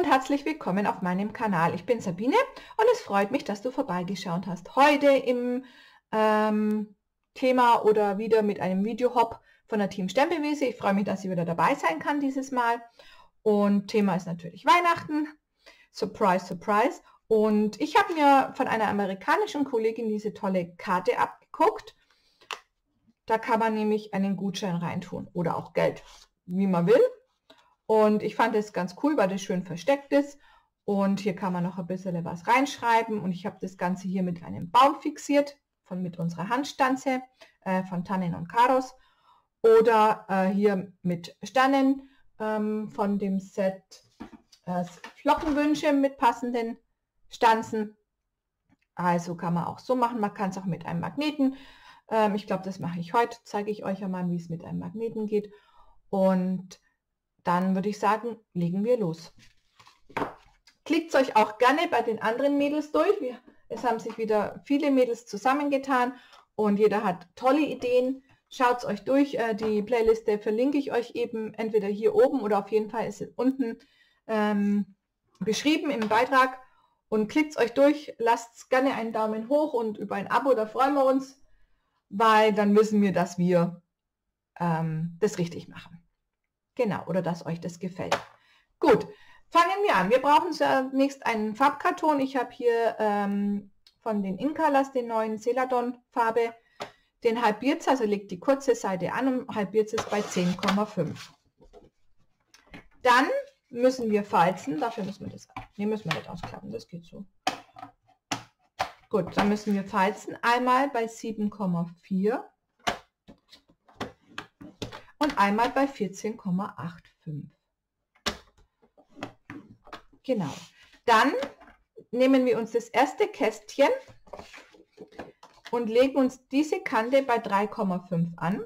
herzlich willkommen auf meinem Kanal. Ich bin Sabine und es freut mich, dass du vorbeigeschaut hast. Heute im Thema oder wieder mit einem Video-Hop von der Team Stempelwiese. Ich freue mich, dass ich wieder dabei sein kann dieses Mal. Und Thema ist natürlich Weihnachten. Surprise, surprise. Und ich habe mir von einer amerikanischen Kollegin diese tolle Karte abgeguckt. Da kann man nämlich einen Gutschein reintun oder auch Geld, wie man will. Und ich fand es ganz cool, weil das schön versteckt ist. Und hier kann man noch ein bisschen was reinschreiben. Und ich habe das Ganze hier mit einem Baum fixiert, mit unserer Handstanze von Tannen und Karos. Oder hier mit Sternen von dem Set Flockenwünsche mit passenden Stanzen. Also kann man auch so machen. Man kann es auch mit einem Magneten. Ich glaube, das mache ich heute. Zeige ich euch ja mal, wie es mit einem Magneten geht. Und dann würde ich sagen, legen wir los. Klickt euch auch gerne bei den anderen Mädels durch. Es haben sich wieder viele Mädels zusammengetan und jeder hat tolle Ideen. Schaut es euch durch. Die Playliste verlinke ich euch eben entweder hier oben oder auf jeden Fall ist es unten beschrieben im Beitrag. Und klickt es euch durch. Lasst gerne einen Daumen hoch und über ein Abo, da freuen wir uns, weil dann wissen wir, dass wir das richtig machen. Genau, oder dass euch das gefällt. Gut, fangen wir an. Wir brauchen zunächst einen Farbkarton. Ich habe hier von den Incolors den neuen Celadon Farbe. Den halbiert es, also legt die kurze Seite an und halbiert es bei 10,5. Dann müssen wir falzen. Dafür müssen wir das, müssen wir nicht ausklappen, das geht so. Gut, dann müssen wir falzen. Einmal bei 7,4. Und einmal bei 14,85. Genau. Dann nehmen wir uns das erste Kästchen und legen uns diese Kante bei 3,5 an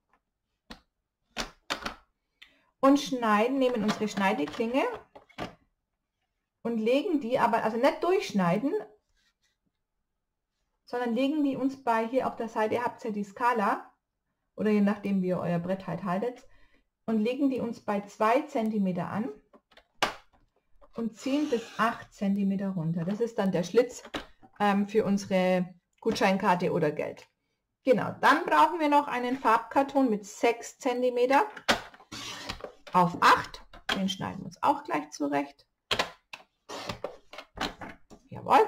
und nehmen unsere Schneideklinge und legen die aber, also nicht durchschneiden, sondern legen die uns bei, hier auf der Seite habt ihr die Skala, oder je nachdem wie ihr euer Brett halt haltet, und legen die uns bei 2 cm an und ziehen bis 8 cm runter. Das ist dann der Schlitz für unsere Gutscheinkarte oder Geld. Genau, dann brauchen wir noch einen Farbkarton mit 6 cm auf 8. Den schneiden wir uns auch gleich zurecht. Jawohl.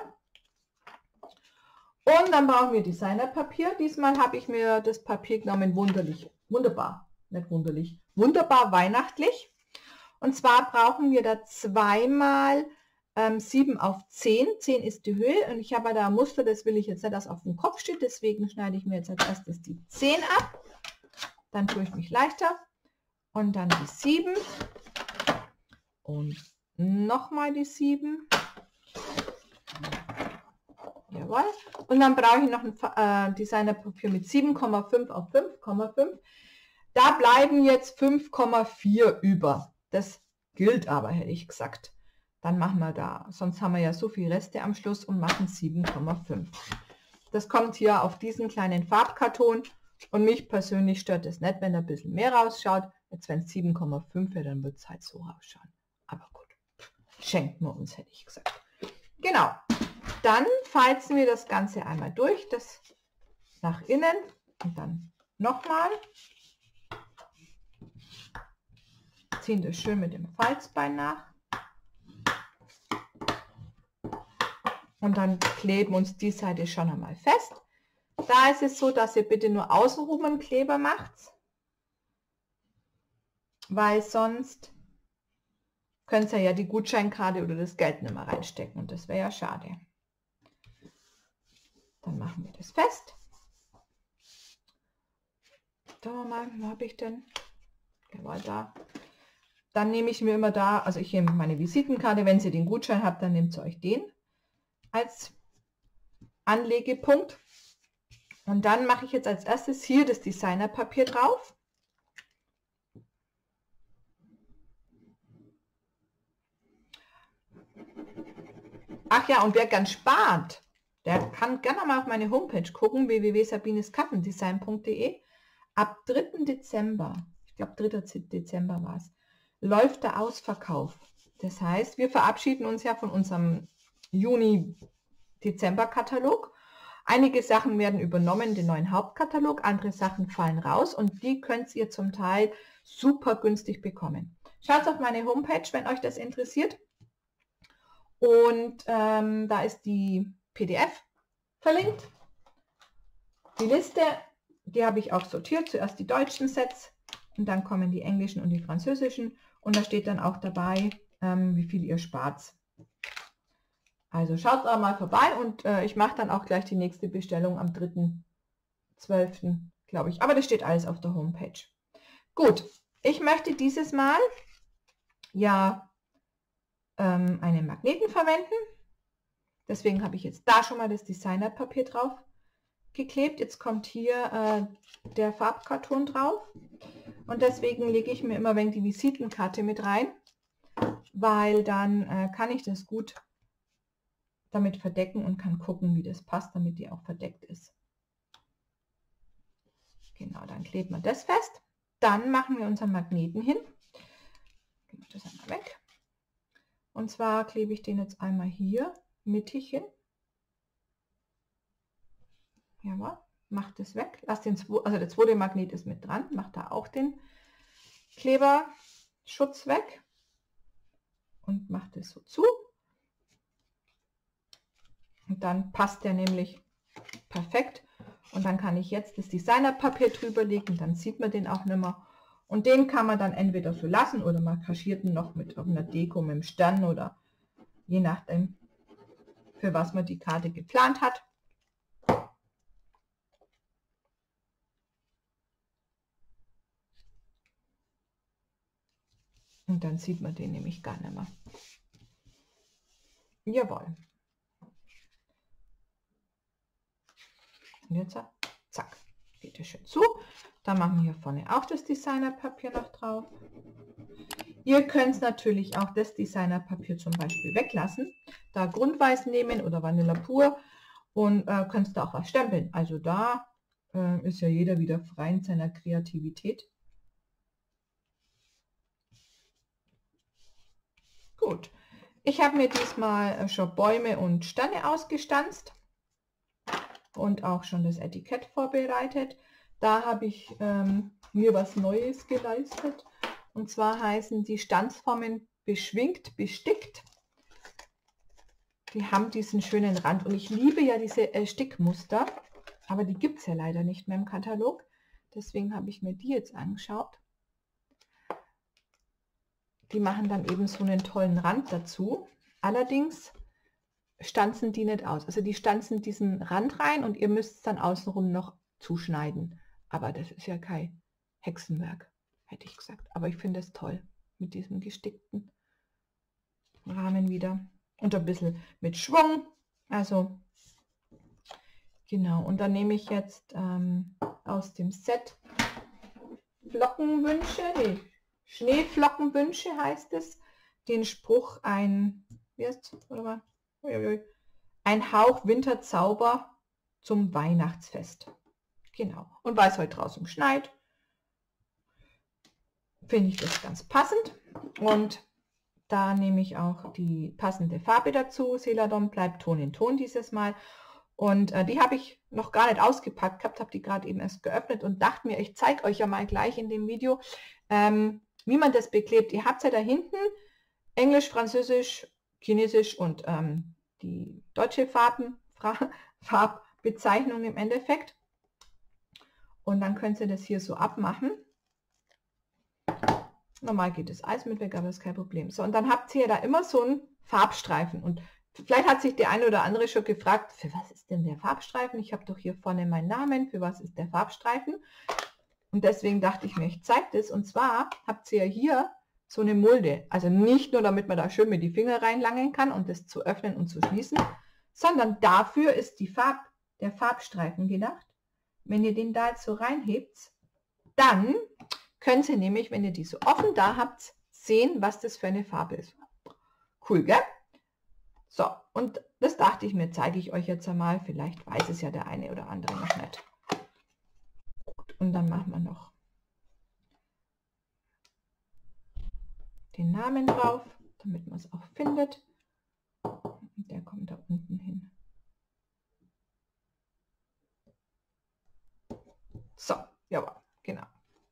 Und dann brauchen wir Designerpapier. Diesmal habe ich mir das Papier genommen, wunderbar weihnachtlich. Und zwar brauchen wir da zweimal 7 auf 10. 10 ist die Höhe und ich habe da ein Muster, das will ich jetzt nicht, dass auf dem Kopf steht. Deswegen schneide ich mir jetzt als erstes die 10 ab. Dann tue ich mich leichter. Und dann die 7. Und nochmal die 7. Jawohl. Und dann brauche ich noch ein Designerpapier mit 7,5 auf 5,5. Da bleiben jetzt 5,4 über. Das gilt aber, hätte ich gesagt. Dann machen wir da, sonst haben wir ja so viele Reste am Schluss und machen 7,5. Das kommt hier auf diesen kleinen Farbkarton und mich persönlich stört es nicht, wenn er ein bisschen mehr rausschaut. Jetzt wenn es 7,5 wäre, dann wird es halt so rausschauen. Aber gut, schenken wir uns, hätte ich gesagt. Genau. Dann falzen wir das Ganze einmal durch, das nach innen und dann nochmal. Ziehen das schön mit dem Falzbein nach. Und dann kleben uns die Seite schon einmal fest. Da ist es so, dass ihr bitte nur außenrum einen Kleber macht, weil sonst könnt ihr ja die Gutscheinkarte oder das Geld nicht mehr reinstecken und das wäre ja schade. Dann machen wir das fest. Schauen wir mal, wo habe ich denn? Jawohl, da. Dann nehme ich mir immer da, also ich nehme meine Visitenkarte, wenn ihr den Gutschein habt, dann nehmt ihr euch den als Anlegepunkt. Und dann mache ich jetzt als erstes hier das Designerpapier drauf. Ach ja, und wer ganz spart, der kann gerne mal auf meine Homepage gucken, www.sabineskaffendesign.de. Ab 3. Dezember, ich glaube 3. Dezember war es, läuft der Ausverkauf Das heißt, wir verabschieden uns ja von unserem Juni-Dezember-Katalog. Einige Sachen werden übernommen, den neuen Hauptkatalog, andere Sachen fallen raus und die könnt ihr zum Teil super günstig bekommen. Schaut auf meine Homepage, wenn euch das interessiert. Und da ist die PDF verlinkt. Die Liste, die habe ich auch sortiert. Zuerst die deutschen Sets und dann kommen die englischen und die französischen. Und da steht dann auch dabei, wie viel ihr spart. Also schaut da mal vorbei und ich mache dann auch gleich die nächste Bestellung am 3.12. glaube ich. Aber das steht alles auf der Homepage. Gut, ich möchte dieses Mal ja einen Magneten verwenden. Deswegen habe ich jetzt da schon mal das Designerpapier drauf geklebt. Jetzt kommt hier der Farbkarton drauf. Und deswegen lege ich mir immer ein wenig die Visitenkarte mit rein, weil dann kann ich das gut damit verdecken und kann gucken, wie das passt, damit die auch verdeckt ist. Genau, dann kleben wir das fest. Dann machen wir unseren Magneten hin. Das einmal weg. Und zwar klebe ich den jetzt einmal hier mittig hin. Jawohl, macht es weg. Lasst den, also der zweite Magnet ist mit dran, macht da auch den Kleberschutz weg und macht es so zu. Und dann passt der nämlich perfekt. Und dann kann ich jetzt das Designerpapier drüber legen, dann sieht man den auch nicht mehr. Und den kann man dann entweder so lassen oder man kaschiert ihn noch mit irgendeiner Deko, mit dem Stern oder je nachdem, für was man die Karte geplant hat. Und dann sieht man den nämlich gar nicht mehr. Jawohl. Und jetzt, zack, geht es schön zu. Dann machen wir hier vorne auch das Designerpapier noch drauf. Ihr könnt natürlich auch das Designerpapier zum Beispiel weglassen, da Grundweiß nehmen oder Vanilla pur und könnt da auch was stempeln. Also da ist ja jeder wieder frei in seiner Kreativität. Gut, ich habe mir diesmal schon Bäume und Sterne ausgestanzt und auch schon das Etikett vorbereitet. Da habe ich mir was Neues geleistet. Und zwar heißen die Stanzformen beschwingt, bestickt. Die haben diesen schönen Rand. Und ich liebe ja diese Stickmuster, aber die gibt es ja leider nicht mehr im Katalog. Deswegen habe ich mir die jetzt angeschaut. Die machen dann eben so einen tollen Rand dazu. Allerdings stanzen die nicht aus. Also die stanzen diesen Rand rein und ihr müsst es dann außenrum noch zuschneiden. Aber das ist ja kein Hexenwerk, hätte ich gesagt. Aber ich finde es toll mit diesem gestickten Rahmen wieder. Und ein bisschen mit Schwung. Also genau. Und dann nehme ich jetzt aus dem Set Flockenwünsche, nee, Schneeflockenwünsche heißt es, den Spruch ein Hauch Winterzauber zum Weihnachtsfest. Genau. Und weil es heute draußen schneit, finde ich das ganz passend. Und da nehme ich auch die passende Farbe dazu. Celadon bleibt Ton in Ton dieses Mal. Und die habe ich noch gar nicht ausgepackt gehabt, habe die gerade eben erst geöffnet und dachte mir, ich zeige euch ja mal gleich in dem Video, wie man das beklebt. Ihr habt ja da hinten Englisch, Französisch, Chinesisch und die deutsche Farbbezeichnung im Endeffekt. Und dann könnt ihr das hier so abmachen. Normal geht das alles mit weg, aber das ist kein Problem. So, und dann habt ihr da immer so einen Farbstreifen. Und vielleicht hat sich der eine oder andere schon gefragt, für was ist denn der Farbstreifen? Ich habe doch hier vorne meinen Namen, für was ist der Farbstreifen? Und deswegen dachte ich mir, ich zeige das. Und zwar habt ihr ja hier so eine Mulde. Also nicht nur, damit man da schön mit die Finger reinlangen kann und das zu öffnen und zu schließen, sondern dafür ist der Farbstreifen gedacht. Wenn ihr den da jetzt so reinhebt, dann könnt ihr nämlich, wenn ihr die so offen da habt, sehen, was das für eine Farbe ist. Cool, gell? So, und das dachte ich mir, zeige ich euch jetzt einmal. Vielleicht weiß es ja der eine oder andere noch nicht. Gut, und dann machen wir noch den Namen drauf. damit man es auch findet. Und der kommt da unten hin. So, jawohl, genau.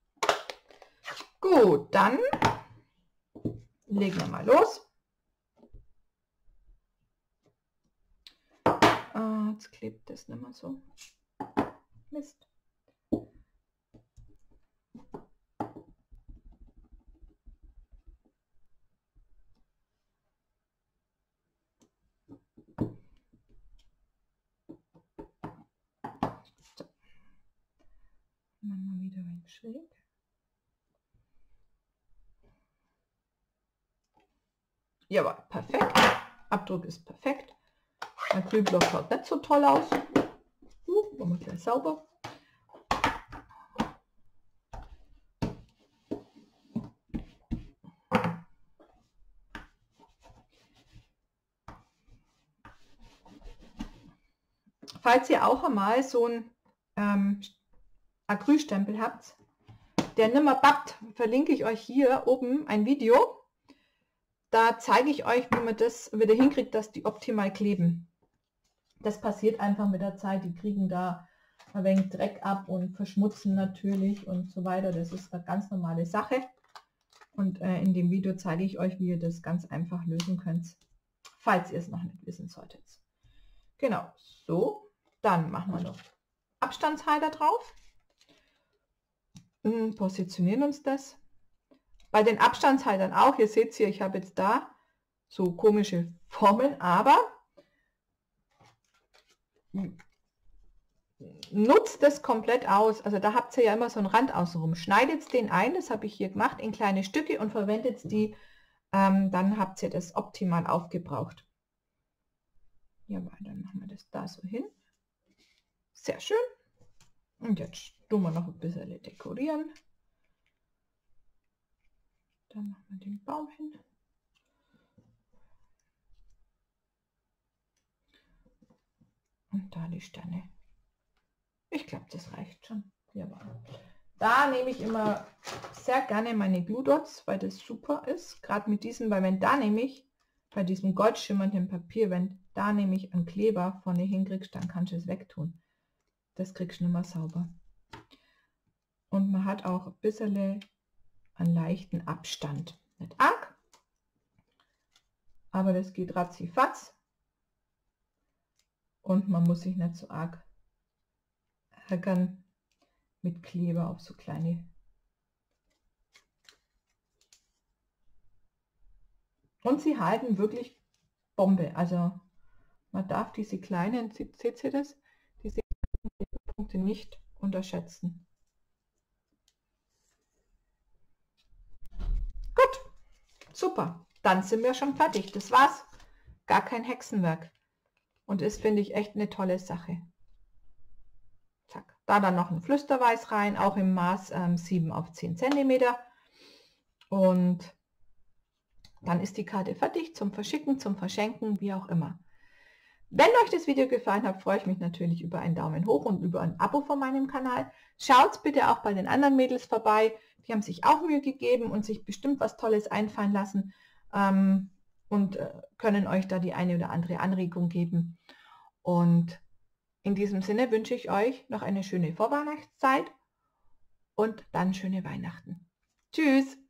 Gut, dann legen wir mal los. Jetzt klebt das nicht mehr so. Mist. So. Machen wir wieder ein schräg. Jawohl, perfekt. Abdruck ist perfekt. Mein Grünblock schaut nicht so toll aus. Machen wir gleich sauber. Falls ihr auch einmal so einen Acrylstempel habt, der nimmer bappt, verlinke ich euch hier oben ein Video. Da zeige ich euch, wie man das wieder hinkriegt, dass die optimal kleben. Das passiert einfach mit der Zeit. Die kriegen da ein wenig Dreck ab und verschmutzen natürlich und so weiter. Das ist eine ganz normale Sache. Und in dem Video zeige ich euch, wie ihr das ganz einfach lösen könnt, falls ihr es noch nicht wissen solltet. Genau, so. Dann machen wir noch Abstandshalter drauf. Positionieren uns das. Bei den Abstandshaltern auch, ihr seht hier, ich habe jetzt da so komische Formen, aber nutzt das komplett aus. Also da habt ihr ja immer so einen Rand außenrum. Schneidet den ein, das habe ich hier gemacht, in kleine Stücke und verwendet die, dann habt ihr das optimal aufgebraucht. Ja, dann machen wir das da so hin. Sehr schön. Und jetzt tun wir noch ein bisschen dekorieren. Dann machen wir den Baum hin. Und da die Sterne. Ich glaube, das reicht schon. Jawohl. Da nehme ich immer sehr gerne meine Glue Dots, weil das super ist. Gerade mit diesem, weil wenn da nämlich bei diesem goldschimmernden Papier, wenn da nämlich ein Kleber vorne hinkriegst, dann kannst du es wegtun. Das kriegst du nicht mehr sauber. Und man hat auch ein bisschen einen leichten Abstand. Nicht arg, aber das geht ratzifatz. Und man muss sich nicht so arg ärgern mit Kleber auf so kleine. Und sie halten wirklich Bombe. Also man darf diese kleinen, seht ihr das? Diese Punkte nicht unterschätzen. Gut, super. Dann sind wir schon fertig. Das war's. Gar kein Hexenwerk. Und ist, finde ich, echt eine tolle Sache. Zack. Da dann noch ein Flüsterweiß rein, auch im Maß 7 auf 10 cm. Und dann ist die Karte fertig zum Verschicken, zum Verschenken, wie auch immer. Wenn euch das Video gefallen hat, freue ich mich natürlich über einen Daumen hoch und über ein Abo von meinem Kanal. Schaut bitte auch bei den anderen Mädels vorbei. Die haben sich auch Mühe gegeben und sich bestimmt was Tolles einfallen lassen und können euch da die eine oder andere Anregung geben. Und in diesem Sinne wünsche ich euch noch eine schöne Vorweihnachtszeit und dann schöne Weihnachten. Tschüss!